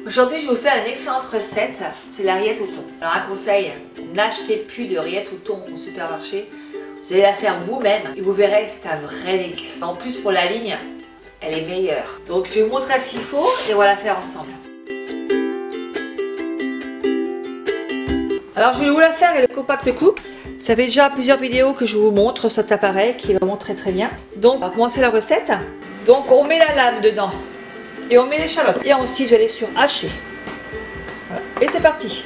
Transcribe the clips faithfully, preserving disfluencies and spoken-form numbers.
Aujourd'hui, je vais vous faire une excellente recette, c'est la rillette au thon. Alors un conseil, n'achetez plus de rillette au thon au supermarché. Vous allez la faire vous-même et vous verrez, c'est un vrai délice. En plus, pour la ligne, elle est meilleure. Donc je vais vous montrer ce qu'il faut et on va la faire ensemble. Alors je vais vous la faire avec le compact coupe. Ça fait déjà plusieurs vidéos que je vous montre cet appareil qui est vraiment très très bien. Donc on va commencer la recette. Donc on met la lame dedans et on met l'échalote. Et ensuite j'allais sur hacher. Voilà. Et c'est parti.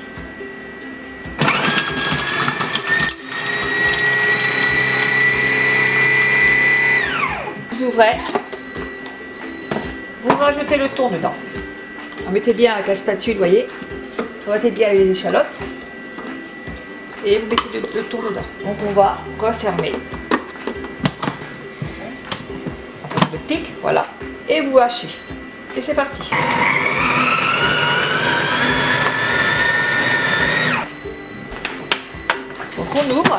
Vous ouvrez. Vous rajoutez le thon dedans. Vous mettez bien avec la spatule, vous voyez. Vous mettez bien les échalotes. Et vous mettez le, le thon dedans. Donc on va refermer. Le tic, voilà. Et vous hachez. Et c'est parti. Donc on ouvre.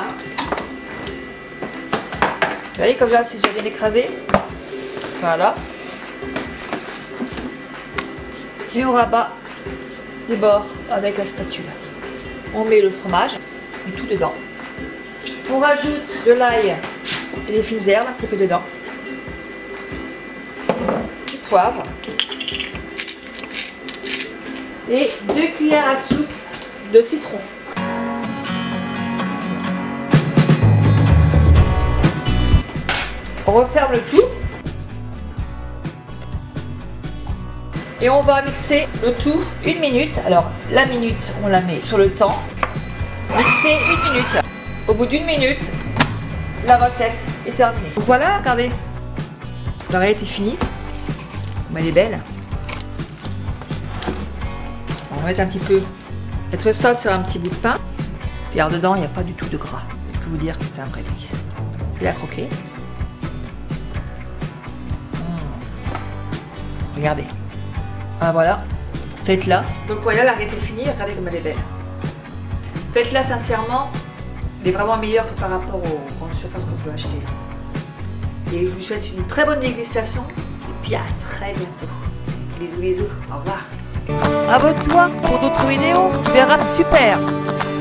Vous voyez comme là c'est déjà bien écrasé. Voilà. Et on rabat les bords avec la spatule. On met le fromage et tout dedans. On rajoute de l'ail et les fines herbes un petit peu dedans. Du poivre. Et deux cuillères à soupe de citron. On referme le tout. Et on va mixer le tout une minute. Alors la minute, on la met sur le temps. Mixer une minute. Au bout d'une minute, la recette est terminée. Donc voilà, regardez. La rillette est finie. Bon, elle est belle. On va mettre un petit peu, mettre ça sur un petit bout de pain. Puis alors dedans, il n'y a pas du tout de gras. Je peux vous dire que c'est un vrai délice. Je vais la croquer. Mmh. Regardez. Ah voilà, faites-la. Donc voilà, la rillette est finie, regardez comme elle est belle. Faites-la sincèrement, elle est vraiment meilleure que par rapport aux grandes surfaces qu'on peut acheter. Et je vous souhaite une très bonne dégustation et puis à très bientôt. Bisous bisous, au revoir. Abonne-toi pour d'autres vidéos, tu verras, c'est super.